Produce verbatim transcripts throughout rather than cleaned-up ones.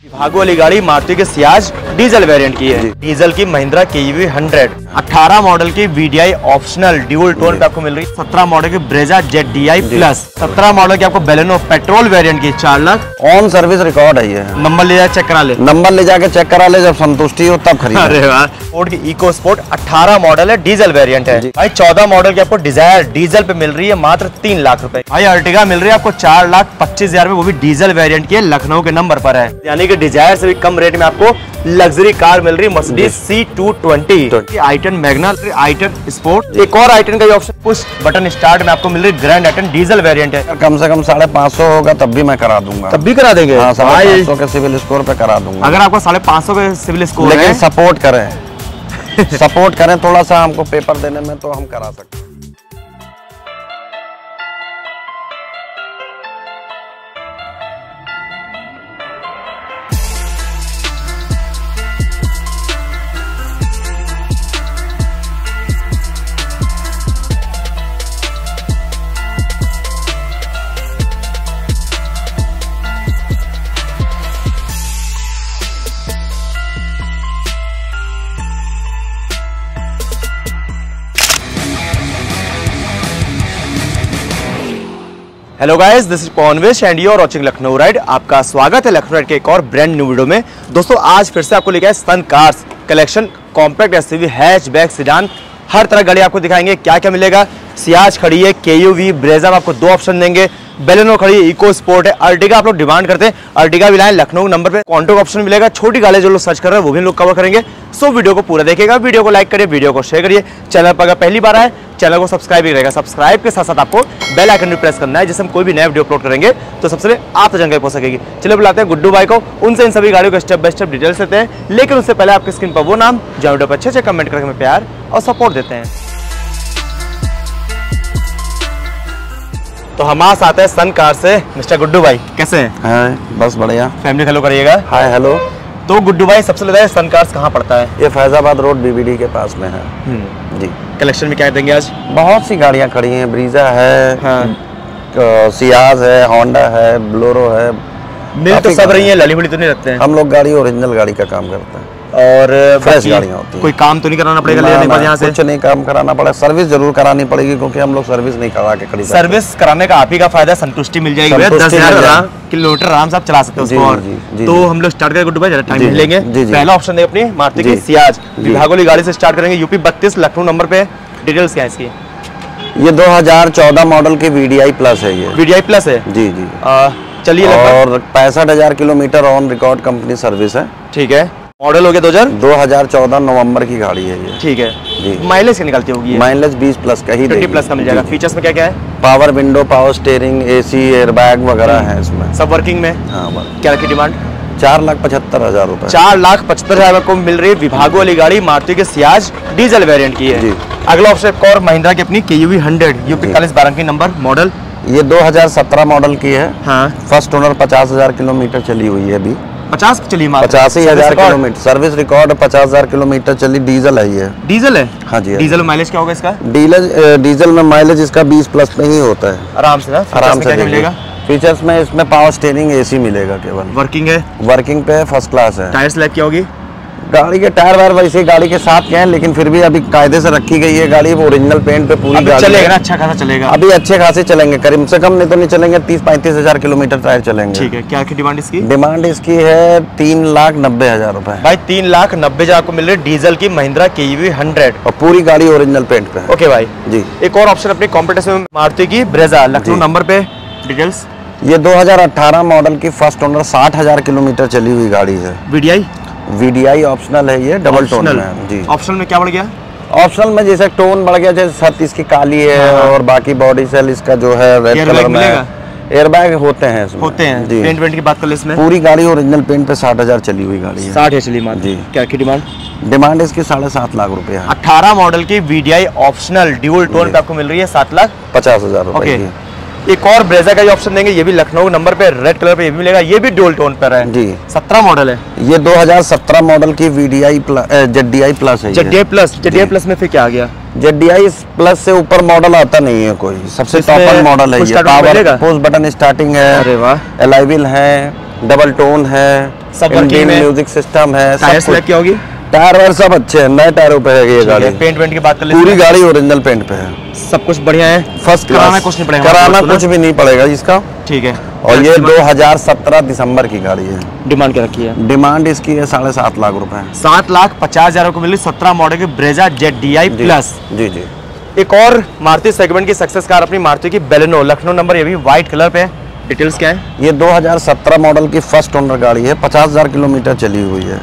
विभागो वाली गाड़ी मारुति के सियाज डीजल वेरिएंट की है। डीजल की Mahindra K U V hundred, अठारह मॉडल की V D I optional dual tone पे आपको मिल रही है। सत्रह मॉडल की Brezza Z D I plus, सत्रह मॉडल की आपको बेलेनो पेट्रोल वेरिएंट की चार लाख ऑन सर्विस रिकॉर्ड है ये। नंबर ले जाके चेक करा ले, नंबर ले जाके चेक करा ले, जब संतुष्टि हो तब खरीद। अरे वाह। फोर्ड की इको स्पोर्ट अठारह मॉडल है, डीजल वेरिएंट है भाई। चौदह मॉडल की आपको डिजायर डीजल पे मिल रही है मात्र तीन लाख रुपए। भाई अर्टिगा मिल रही है आपको चार लाख पच्चीस हजार में, वो भी डीजल वेरिएंट की है, लखनऊ के नंबर पर है। यानी कि डिजायर से भी कम रेट में आपको लग्जरी कार मिल रही है Mercedes C two twenty, I ten Magna, I ten sport. एक और आई टेन का ऑप्शन पुश बटन स्टार्ट में आपको मिल रही है, grand I ten diesel variant है। कम से कम साढ़े पाँच सौ होगा तब भी मैं करा दूंगा। तब भी करा देंगे? हाँ, साढ़े पाँच सौ के सिविल स्कोर पे करा दूंगा। अगर आपको साढ़े पाँच सौ के सिविल स्कोर है, लेकिन सपोर्ट करें सपोर्ट करें थोड़ा सा हमको पेपर देने में, तो हम करा सकते हैं। Hello guys, this is Pawanvesh and you are watching Lucknow ride. आपका स्वागत है लखनऊ राइड के एक और ब्रांड न्यू वीडियो में। दोस्तों आज फिर से आपको लेके आए Sun cars collection, compact SUV, hatchback, sedan, हर तरह गाड़ी आपको दिखाएंगे। क्या क्या मिलेगा। सियाज खड़ी है, के यू वी, ब्रेजा में आपको दो ऑप्शन देंगे, बेलेनो खड़ी है, इको स्पोर्ट है, अर्टिगा आप लोग डिमांड करते हैं, अर्टिगा भी लाएं लखनऊ नंबर पे। कॉन्टो का ऑप्शन मिलेगा, छोटी गाड़ी जो लोग सर्च कर रहे हैं वो भी लोग कवर करेंगे। सो वीडियो को पूरा देखिएगा, वीडियो को लाइक करिए, वीडियो को शेयर करिए। चैनल पर अगर पहली बार आए चैनल को सब्सक्राइब भी रहेगा। सब्सक्राइब के साथ साथ आपको बेल आइकन भी प्रेस करना है, जिससे हम कोई भी नया वीडियो अपलोड करेंगे तो सबसे पहले आप तक जानकारी पहुंच सकेगी। चलिए बुलाते हैं गुड्डू भाई को, उनसे इन सभी गाड़ियों को स्टेप बाय स्टेप डिटेल्स देते हैं। लेकिन उससे पहले आपके स्क्रीन पर वो नाम जो वीडियो पर अच्छे अच्छे कमेंट करके हमें प्यार और सपोर्ट देते हैं। तो हमारे साथ है सन कार से मिस्टर गुड्डू भाई, कैसे हैं? हाँ, बस बढ़िया। फैमिली हेलो करिएगा। Hi hello. तो गुड्डू भाई सबसे पहले सन कार्स कहाँ पड़ता है? ये Faizabad road B B D के पास में है जी। कलेक्शन में क्या देंगे आज? बहुत सी गाड़ियाँ खड़ी हैं, ब्रीजा है, हाँ। सियाज है, होंडा है, ब्लोरो है, मिल तो सब रही है, लली बली तो नहीं रखते हैं। हम लोग गाड़ी ओरिजिनल गाड़ी का काम करते हैं और फ्रेश गाड़ियाँ होती हैं। कोई काम तो नहीं कराना पड़ेगा लेने के बाद यहाँ से? कुछ नहीं काम कराना पड़ेगा, सर्विस जरूर करानी पड़ेगी क्योंकि हम लोग सर्विस नहीं करा के खड़ी। सर्विस कराने का आप ही का फायदा, संतुष्टि मिल जाएगी। दस हजार किलोमीटर आराम से आप चला सकते हो उसको। और तो हम लोग स्टार्ट करें गुड्डू भाई, ज्यादा टाइम लेंगे। पहला ऑप्शन है अपनी मारुति की सियाज, विभागो वाली गाड़ी से स्टार्ट करेंगे। यूपी बत्तीस लखनऊ नंबर पे। डिटेल्स क्या है इसकी? ये दो हजार चौदह मॉडल की वी डी आई प्लस है। ये वी डी आई प्लस है जी जी। चलिए, और पैंसठ हजार kilometre on record company service है। ठीक है। मॉडल हो गया दो हजार दो हजार चौदह नवंबर की गाड़ी है ये। ठीक है। माइलेज क्या निकलती होगी? माइलेज बीस प्लस का ही बीस प्लस का मिल जाएगा। फीचर्स में क्या क्या है? Power window, power steering, AC, airbag वगैरह है इसमें। सब वर्किंग में? हाँ। क्या रखी डिमांड? चार लाख पचहत्तर हजार रूपए। चार लाख पचहत्तर हजार को मिल रही है। विभागो वाली गाड़ी मारुति के सियाज डीजल वेरिएंट की है जी। अगला ऑप्शन एक और महिंद्रा की अपनी के यू वी हंड्रेड, यूपी इकतालीस बारह की नंबर, मॉडल ये दो हजार सत्रह मॉडल की है। हाँ। फर्स्ट ओनर, पचास हजार किलोमीटर चली हुई है अभी। पचास चली? पचासी हजार किलोमीटर सर्विस रिकॉर्ड, पचास हजार किलोमीटर चली। डीजल है ये। डीजल है? हाँ जी। डीजल माइलेज क्या होगा इसका? डीजल डीजल में माइलेज इसका बीस प्लस में ही होता है। आराम से ना? आराम से मिलेगा। फीचर्स में इसमें पावर स्टीयरिंग, एसी मिलेगा केवल। वर्किंग है? वर्किंग पे फर्स्ट क्लास है। टायर स्लैब क्या होगी? गाड़ी के टायर वायर वैसे गाड़ी के साथ के हैं, लेकिन फिर भी अभी कायदे से रखी गई है गाड़ी। वो ओरिजिनल पेंट पे पूरी गाड़ी चलेगा ना? अच्छा खासा चलेगा अभी, अच्छे खासे चलेंगे। करीब से कम नहीं तो नहीं चलेंगे, तीस पैंतीस हजार किलोमीटर टायर चलेंगे। ठीक है। क्या की डिमांड इसकी? डिमांड इसकी है तीन लाख नब्बे हजार रुपए। भाई तीन लाख नब्बे हजार को मिल रही है डीजल की Mahindra K U V hundred, और पूरी गाड़ी ओरिजिनल पेंट पे। ओके भाई जी। एक और ऑप्शन अपनी कॉम्पिटिशन में मारुति की ब्रेजा, लखनऊ नंबर पे। डिटेल्स? ये दो हजार अठारह मॉडल की फर्स्ट ओनर, साठ हजार किलोमीटर चली हुई गाड़ी है। V D I? V D I optional है ये, डबल टोन में जी। ऑप्शनल में क्या बढ़ गया? ऑप्शनल में जैसे टोन बढ़ गया, जैसे छत इसकी काली है। हाँ। और बाकी बॉडी सेल इसका जो है रेड कलर में। एयरबैग होते हैं इसमें। होते हैं जी। पेंट वेंट की बात कर ले इसमें? पूरी गाड़ी ओरिजिनल पेंट पे साठ हजार चली हुई गाड़ी है। साठ है चली मात्र जी। क्या की डिमांड? डिमांड इसकी साढ़े सात लाख रुपए है। अठारह मॉडल की V D I optional dual tone पे आपको मिल रही है सात लाख पचास हजार रुपए की। एक और ब्रेजा का ऑप्शन देंगे, ये भी लखनऊ नंबर पे, रेड कलर पे ये भी मिलेगा। ये भी ड्यूल टोन पर है जी। सत्रह मॉडल है ये। दो हजार सत्रह मॉडल की V D I Z D I plus है। Z D I plus? Z D I plus में फिर क्या आ गया? जेड डी आई प्लस से ऊपर मॉडल आता नहीं है कोई, सबसे टॉप मॉडल है ये। पावर पुश बटन स्टार्टिंग है। अरे वाह। एलाइविल है, डबल टोन है, सब वर्किंग में, म्यूजिक सिस्टम है, टायर सेलेक्ट क्या होगी, टायर वायर सब अच्छे हैं, नए टायरों पे है ये गाड़ी। पेंट वेंट की बात कर ले, पूरी गाड़ी ओरिजिनल पेंट पे है, सब कुछ बढ़िया है, फर्स्ट कराना कुछ नहीं पड़ेगा, कराना कुछ भी नहीं पड़ेगा इसका। ठीक है। और ये दो हज़ार सत्रह दिसंबर की गाड़ी है। डिमांड क्या रखी है? डिमांड इसकी है साढ़े सात लाख रुपए। सात लाख पचास हजार को मिली सत्रह मॉडल की Brezza Z D I plus. जी जी। एक और मारुति सेगमेंट की सक्सेस कार अपनी मारुति की बेलेनो, लखनऊ नंबर, ये भी व्हाइट कलर पे। डिटेल्स क्या है? ये दो हज़ार सत्रह मॉडल की फर्स्ट ओनर गाड़ी है, पचास हजार किलोमीटर चली हुई है।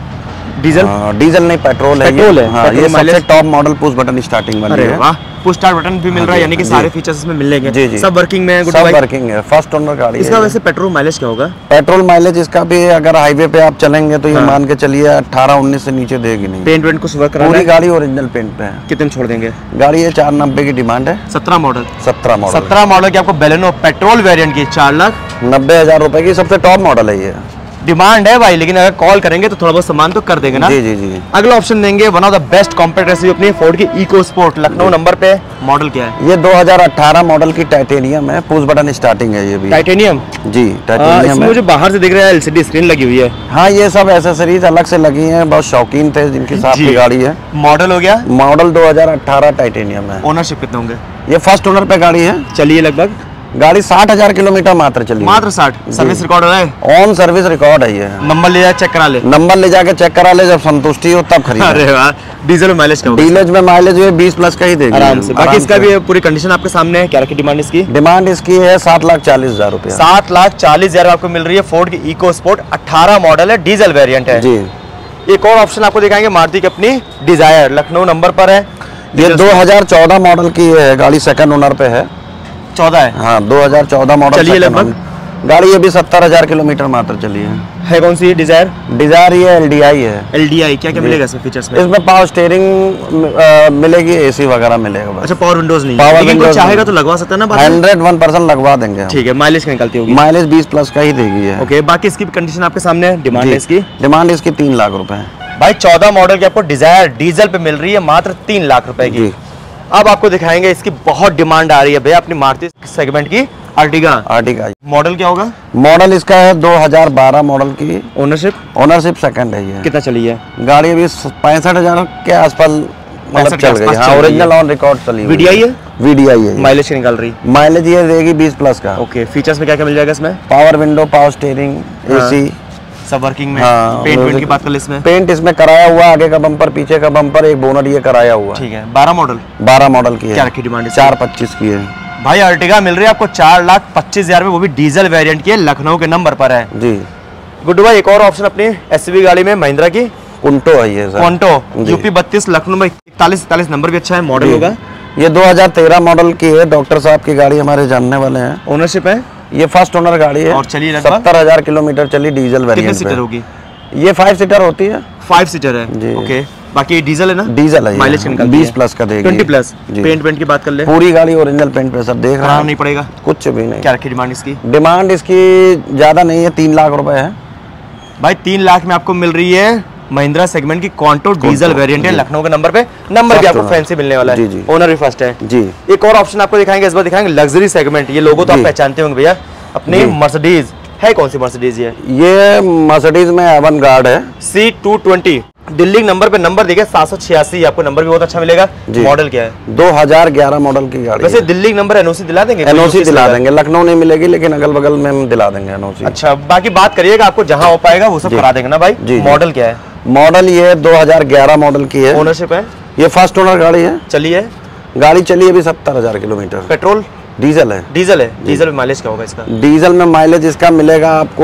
डीजल? डीजल नहीं, पेट्रोल है। पेट्रोल है। हाँ, ये सबसे top model push button starting वाली है। वाह, पुश स्टार्ट बटन भी मिल रहा है, यानी कि सारे फीचर्स इसमें मिलेंगे। जी जी। सब वर्किंग में है, सब वर्किंग है, फर्स्ट ओनर गाड़ी इसका है। वैसे पेट्रोल माइलेज क्या होगा? पेट्रोल माइलेज इसका भी अगर हाईवे पे आप चलेंगे तो ये मान के चलिए अठारह उन्नीस से नीचे देगी नहीं। पेंट वेंट कुछ वर्क पूरी गाड़ी ओरिजिनल पेंट पे है। कितने छोड़ देंगे? गाड़ी ये चार नब्बे की डिमांड है। सत्रह मॉडल सत्रह मॉडल सत्रह मॉडल की आपको बेलेनो पेट्रोल वेरिएंट की चार लाख नब्बे हजार रुपए की सबसे टॉप मॉडल है ये। डिमांड है भाई, लेकिन अगर कॉल करेंगे तो थोड़ा बहुत सामान तो कर देंगे ना। जी जी जी। अगला ऑप्शन देंगे one of the best compact SUV अपनी फोर्ड की इको स्पोर्ट, लखनऊ नंबर पे। मॉडल क्या है? ये दो हज़ार अठारह मॉडल की टाइटेनियम है, पुश बटन स्टार्टिंग है ये भी। टाइटेनियम? जी टाइटेनियम है। मुझे बाहर से दिख रहा है एलसीडी स्क्रीन लगी हुई है। हाँ, ये सब एसेसरीज अलग से लगी हैं, बहुत शौकीन थे जिनके साथ की गाड़ी है। मॉडल हो गया? मॉडल दो हज़ार अठारह टाइटेनियम है। ओनरशिप कितने होंगे? ये फर्स्ट ओनर पे गाड़ी है। चलिए लगभग गाड़ी साठ हजार किलोमीटर मात्र चली है। मात्र साठ? सर्विस रिकॉर्ड हो रहा है? ऑन सर्विस रिकॉर्ड है ये। नंबर ले जा चेक करा ले। नंबर ले जाके चेक करा ले, जब संतुष्टि हो तब खरीद। अरे वाह। डीजल में माइलेज क्या होगा? डीजल में माइलेज ये बीस प्लस का ही देगी आराम से। बाकी इसका भी पूरी कंडीशन आपके सामने है। क्या रखी डिमांड इसकी? डिमांड इसकी है सात लाख चालीस हजार रुपया। सात लाख चालीस हजार आपको मिल रही है। फोर्ड की इको स्पोर्ट अठारह मॉडल है, डीजल वेरिएंट है जी। एक और ऑप्शन आपको दिखाएंगे मारुति की अपनी डिजायर, लखनऊ नंबर पर है। ये दो हज़ार चौदह मॉडल की है गाड़ी, सेकंड ओनर पे है। चौदह है? हाँ, दो हज़ार चौदह मॉडल। चलिए लगभग गाड़ी ये भी सत्तर हजार किलोमीटर मात्र चली है। है कौन सी डिजायर? डिजायर ये एलडीआई है। एलडीआई क्या क्या मिलेगा इसमें फीचर्स में? इसमें पावर स्टीयरिंग मिलेगी, एसी वगैरह मिलेगा बस। अच्छा, पावर विंडोज नहीं? पावर लेकिन कोई विंडोज चाहेगा तो लगवा सकता है ना? हंड्रेड वन परसेंट लगवा देंगे। ठीक है। माइलेज क्या निकलती होगी? माइलेज बीस प्लस का ही देगी है। ओके, बाकी इसकी कंडीशन आपके सामने है। डिमांड है इसकी? डिमांड इसकी तीन लाख रुपए है भाई। चौदह मॉडल की आपको डिजायर डीजल पे मिल रही है मात्र तीन लाख रुपए की। अब आपको दिखाएंगे इसकी बहुत डिमांड आ रही है भैया अपनी मारुति सेगमेंट की अर्टिगा। अर्टिगा मॉडल क्या होगा? मॉडल इसका है दो हज़ार बारह मॉडल की। ओनरशिप? ओनरशिप सेकंड है ये। कितना चली है गाड़ी? अभी पैंसठ हजार के आसपास मतलब चल गई। हाँ, ओरिजिनल ऑन रिकॉर्ड चली हुई। वीडीआई है? वीडीआई है। माइलेज क्या निकाल रही? माइलेज ये देगी बीस प्लस का। ओके, फीचर्स में क्या क्या मिल जाएगा इसमें? Power window, power steering, AC, सब वर्किंग में। हाँ, पेंट वेंट की बात कर ले इसमें? पेंट इसमें कराया हुआ, आगे का बम्पर, पीछे का बम्पर, एक बोनट ये कराया हुआ। ठीक है। बारह मॉडल? बारह मॉडल की है। क्या रखी डिमांड? चार पच्चीस की है भाई। अर्टिगा मिल रही है आपको चार लाख पच्चीस हजार में, वो भी डीजल वेरिएंट की है, लखनऊ के नंबर पर है जी। गुड्डू भाई, एक और ऑप्शन अपनी एसयूवी गाड़ी में महिंद्रा की कुंटो है ये सर। कॉन्टो, यूपी बत्तीस, लखनऊ में इकतालीस इकतालीस नंबर भी अच्छा है। मॉडल होगा? ये दो हज़ार तेरह मॉडल की है, डॉक्टर साहब की गाड़ी, हमारे जानने वाले हैं। ओनरशिप है? ये फर्स्ट ओनर गाड़ी है। और चलिए लगभग सत्तर हजार किलोमीटर चली, डीजल वेरिएंट। कितने सीटर होगी? ये फाइव सीटर होती है। फाइव सीटर है जी। ओके, बाकी डीजल है ना? डीजल है। माइलेज बीस प्लस का देगी। Twenty plus. पेंट वेंट की बात कर ले? पूरी गाड़ी ओरिजिनल पेंट पे सर, देख रहा नहीं पड़ेगा कुछ भी नहीं। क्या रखी डिमांड इसकी? डिमांड इसकी ज्यादा नहीं है, तीन लाख रुपए है भाई। तीन लाख में आपको मिल रही है महिंद्रा सेगमेंट की कॉन्टो डीजल वेरिएंट है, लखनऊ के नंबर पे। नंबर भी आपको फैंसी मिलने वाला है। ओनर भी फर्स्ट है जी। एक और ऑप्शन आपको दिखाएंगे, इस बार दिखाएंगे लग्जरी सेगमेंट। ये लोगो तो आप पहचानते होंगे भैया, अपनी मर्सिडीज है। कौन सी मर्सिडीज ये? ये मर्सिडीज में एवनगार्ड है, C two twenty. Delhi number पे नंबर देखिए सात सौ छियासी, आपको नंबर भी बहुत अच्छा मिलेगा। मॉडल क्या है? दो हज़ार ग्यारह मॉडल की गाड़ी। वैसे दिल्ली नंबर एनओसी दिला देंगे? एनओसी दिला देंगे, लखनऊ नहीं मिलेगी लेकिन अगल बगल में हम दिला देंगे एनओसी। अच्छा, बाकी बात करिएगा, आपको जहां हो पाएगा वो सब करा देंगे ना भाई। मॉडल क्या है? मॉडल ये दो हज़ार ग्यारह मॉडल की है। ओनरशिप है? ये फर्स्ट ओनर गाड़ी है। चलिए गाड़ी चली अभी सत्तर हजार किलोमीटर। पेट्रोल? डीजल है। डीजल है। डीजल में माइलेज क्या होगा इसका? डीजल में माइलेज इसका मिलेगा आपको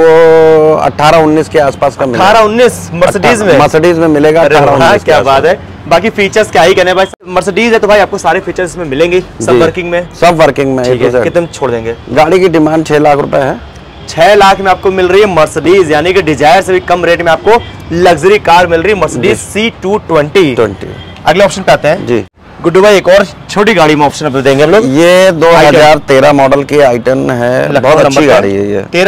अठारह उन्नीस के आसपास का मिलेगा। अठारह उन्नीस मर्सिडीज में? मर्सिडीज में मिलेगा अठारह उन्नीस। क्या बात है। बाकी फीचर्स क्या ही कहने भाई, मर्सिडीज है तो भाई आपको सारे फीचर्स इसमें मिलेंगे। सब वर्किंग में? सब वर्किंग में। कितने छोड़ देंगे? गाड़ी की डिमांड छह लाख रुपए है। छह लाख में आपको मिल रही है मर्सिडीज, यानी कि डिजायर से भी कम रेट में आपको लग्जरी कार मिल रही है, मर्सिडीज सी टू ट्वेंटी। अगले ऑप्शन पे आते हैं जी। गुड्डू भाई, एक और छोटी गाड़ी में ऑप्शन देंगे हम लोग। ये दो हज़ार तेरह मॉडल की आई टेन है, बहुत अच्छी गाड़ी है ये। तेरह है?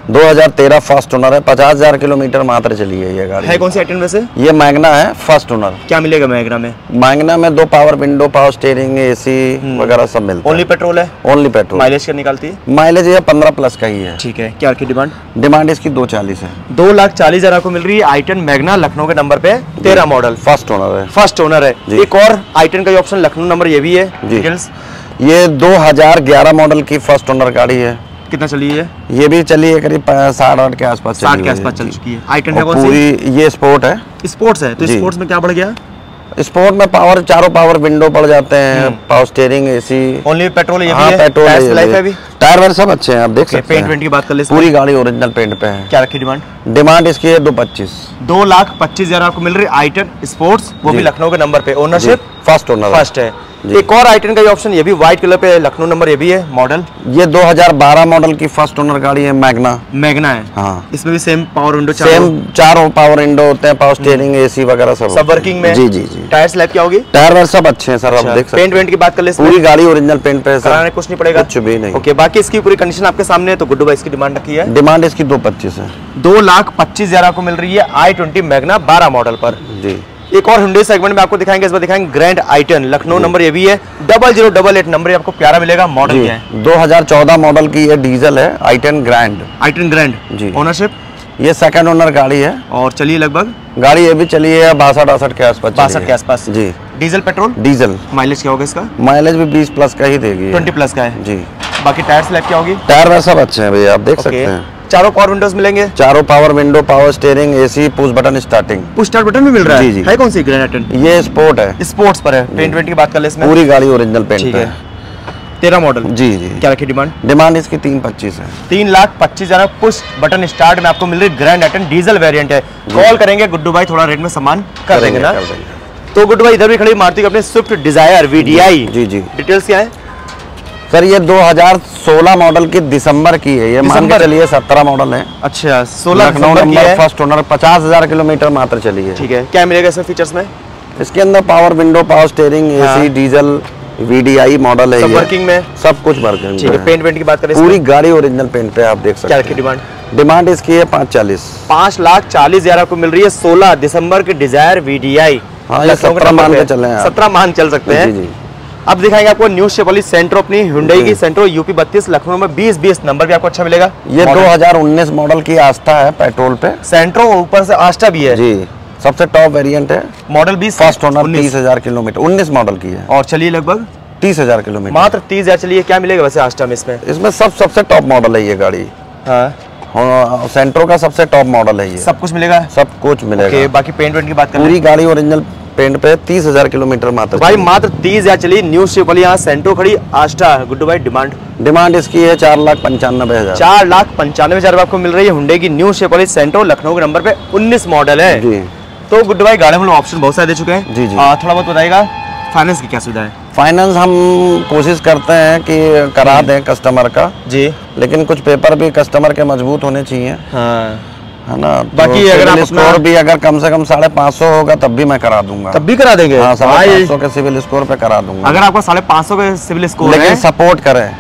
दो हज़ार तेरह फर्स्ट ओनर है, पचास हजार किलोमीटर मात्र चली है ये गाड़ी। है कौन सी आइटम वैसे? ये मैग्ना है, फर्स्ट ओनर। क्या मिलेगा मैग्ना में? मैग्ना में दो power window, power steering, AC वगैरह सब मिलता है। ओनली पेट्रोल है? Only petrol. माइलेज क्या निकालती है? माइलेज ये पंद्रह प्लस का ही है। ठीक है। क्या रखी डिमांड? डिमांड इसकी दो चालीस है। दो लाख चालीस हजार को मिल रही है आइटन मैग्ना, लखनऊ के नंबर पे, तेरह मॉडल, फर्स्ट ओनर है। फर्स्ट ओनर है। एक और आइटन का ऑप्शन लखनऊ नंबर ये भी है। डिटेल्स? ये दो हज़ार ग्यारह मॉडल की फर्स्ट ओनर गाड़ी है। कितना चली है? ये भी चली है करीब साठ आठ के आसपास, साठ के आसपास चल चुकी है। आइटन है कौन सी? पूरी ये स्पोर्ट है। स्पोर्ट्स है, तो स्पोर्ट्स में क्या बढ़ गया? स्पोर्ट में पावर, चारों पावर विंडो पड़ जाते हैं, power steering, AC. Only petrol ये हाँ, भी है? पेट्रोल टायर लाइफ है अभी? टायर वायर सब अच्छे हैं, आप देख सकते हैं। पेंट वेंट की बात कर ले, पूरी गाड़ी ओरिजिनल पेंट पे है। क्या रखी डिमांड? डिमांड इसकी है दो पच्चीस। दो लाख पच्चीस हजार आपको मिल रही है आइटन स्पोर्ट्स, वो भी लखनऊ के नंबर पे। ओनरशिप फर्स्ट ओनर फर्स्ट है। एक और आइटन का ऑप्शन ये भी व्हाइट कलर पे, लखनऊ नंबर ये भी है। मॉडल ये दो हज़ार बारह मॉडल की फर्स्ट ओनर गाड़ी है, मैग्ना। मैग्ना है। हाँ, इसमें भी सेम पावर विंडो, सेम चारों पावर विंडो होते हैं, पावर स्टीयरिंग, एसी वगैरह सब सब वर्किंग में। जी जी जी। टायर स्लैब क्या होगी? टायर वायर सब अच्छे हैं सर, आप देख सकते हैं। पेंट वेंट की बात कर ले, पूरी गाड़ी ओरिजिनल पेंट पे है सर, कराने कुछ नहीं पड़ेगा? कुछ भी नहीं। ओके, बाकी इसकी पूरी कंडीशन आपके सामने है। तो गुड्डू भाई इसकी डिमांड रखी है? डिमांड इसकी दो पच्चीस है। दो लाख पच्चीस हजार को मिल रही है आई ट्वेंटी मैग्ना बारह मॉडल पर जी। एक और हुंडई सेगमेंट में आपको दिखाएंगे, इस बार दिखाएंगे ग्रैंड आइटन, लखनऊ नंबर ये भी है, double zero double eight number आपको प्यारा मिलेगा। मॉडल क्या है? दो हज़ार चौदह मॉडल की ये डीजल है, आइटन ग्रैंड। आइटन ग्रैंड जी। ओनरशिप? ये सेकंड ओनर गाड़ी है। और चलिए लगभग गाड़ी ये भी चली है बासठ अड़सठ के आसपास, बासठ के आसपास जी। Diesel petrol? डीजल। माइलेज क्या होगा इसका? माइलेज भी बीस प्लस का ही देगी, बीस प्लस का है जी। बाकी टायर स्लैब क्या होगी? टायर वैसे सब अच्छे हैं भैया, आप देख सकते हैं। चारों पावर विंडोज मिलेंगे? चारों power window, power steering, AC, push button starting. Push start button भी मिल रहा है? जी जी। है कौन सी ग्रैंड आइटन? ये स्पोर्ट है, स्पोर्ट्स पर है। पेंट वेंट की बात कर ले इसमें? पूरी गाड़ी ओरिजिनल पेंट है। तेरह मॉडल? जी जी। क्या रखी डिमांड? डिमांड इसकी तीन पच्चीस है। तीन लाख पच्चीस हजार पुश बटन स्टार्ट में आपको मिल रही ग्रैंड आइटन डीजल वेरिएंट है। कॉल करेंगे गुड्डू भाई, थोड़ा रेट में सम्मान कर देंगे ना? तो गुड्डू भाई इधर भी खड़ी मारुति अपने स्विफ्ट डिजायर वीडीआई। जी जी। डिटेल्स क्या है सर? ये दो हज़ार सोलह मॉडल की दिसंबर की है, ये मान के चलिए सत्रह मॉडल है। अच्छा, सोलह लखनऊ नंबर, फर्स्ट ओनर, पचास हजार किलोमीटर मात्र चली है। ठीक है। क्या मिलेगा इसमें फीचर्स में? इसके अंदर power window, power steering, AC, diesel, VDI model है। सब वर्किंग में? सब कुछ वर्किंग। ठीक है। पेंट वेंट की बात करें? पूरी गाड़ी ओरिजिनल पेंट पे, आप देख सकते हैं। क्या रखी डिमांड? डिमांड इसकी है पाँच चालीस। पाँच लाख चालीस हजार को मिल रही है सोलह दिसंबर की डिजायर वीडीआई। हाँ, ये सत्रह मान के चल रहे हैं, सत्रह मान चल सकते हैं। जी जी। अब दिखाएंगे आपको न्यू शेप वाली सेंट्रो, अपनी हुंडई की सेंट्रो यूपी बत्तीस, लखनऊ में बीस बीस नंबर भी आपको अच्छा मिलेगा। ये दो हज़ार उन्नीस मॉडल की आस्था है, पेट्रोल पे सेंट्रो, ऊपर से आस्था भी है जी। सबसे टॉप वेरिएंट है, मॉडल बीस, फर्स्ट ओनर, तीस हजार किलोमीटर, उन्नीस मॉडल की है। और चलिए लगभग तीस हजार किलोमीटर, मात्र तीस हजार चलिए। क्या मिलेगा वैसे आस्था में इसमें? इसमें सब सबसे टॉप मॉडल है ये गाड़ी। हाँ, हाँ, सेंट्रो का सबसे टॉप मॉडल है ये। सब कुछ मिलेगा? सब कुछ मिलेगा। okay, बाकी पेंट वेंट की बात करें? पूरी गाड़ी ओरिजिनल पेंट पे, तीस हजार किलोमीटर मात्र। भाई मात्र तीस हजार चलिए। न्यू शेप वाली यहाँ सेंट्रो खड़ी, आस्था। गुड्डू भाई डिमांड? डिमांड इसकी है चार लाख पंचानवे हजार। चार लाख पंचानवे हजार आपको मिल रही है हुंडई की न्यू शेप वाली सेंट्रो, लखनऊ के नंबर पे, उन्नीस मॉडल है जी। तो गुड्डू भाई गाड़ी में ऑप्शन बहुत सारे दे चुके हैं। जी जी। आ, थोड़ा बहुत बताइएगा फाइनेंस की क्या सुविधा है? फाइनेंस हम कोशिश करते हैं कि करा दें कस्टमर का जी, लेकिन कुछ पेपर भी कस्टमर के मजबूत होने चाहिए। हाँ, है ना? बाकी तो अगर आप स्कोर भी अगर कम से कम साढ़े पाँच सौ होगा तब भी मैं करा दूंगा। तब भी करा देंगे? हाँ, साढ़े पाँच सौ के सिविल स्कोर पे करा दूंगा। अगर आपको साढ़े पाँच सौ के सिविल स्कोर लेकिन सपोर्ट करें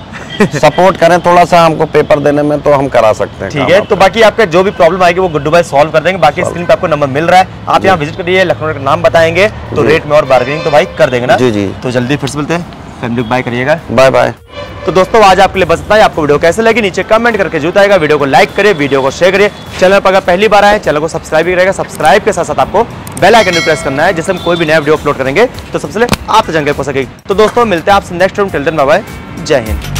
सपोर्ट करें थोड़ा सा हमको पेपर देने में, तो हम करा सकते हैं। ठीक है। तो बाकी आपका जो भी प्रॉब्लम आएगी वो गुड्डू भाई सॉल्व कर देंगे। बाकी स्क्रीन पे आपको नंबर मिल रहा है, आप यहाँ विजिट करिए, लखनऊ का नाम बताएंगे तो रेट में और बार्गेनिंग तो भाई कर देंगे ना? जी जी। तो जल्दी फिर से मिलते हैं, फैमिली बाय करिएगा। Bye bye. तो दोस्तों आज आपके लिए बस इतना ही। आपको वीडियो कैसे लगी नीचे कमेंट करके जरूर आएगा। वीडियो को लाइक करिए, वीडियो को शेयर करिए। चैनल पर अगर पहली बार आए चैनल को सब्सक्राइब भी करेगा। सब्सक्राइब के साथ साथ आपको बेल आइकन भी प्रेस करना है, जिससे हम कोई भी नया वीडियो अपलोड करेंगे तो सबसे पहले आप तक जानकारी पहुंच सकेगी। तो दोस्तों मिलते हैं आपसे next time. Till then bye bye, जय हिंद।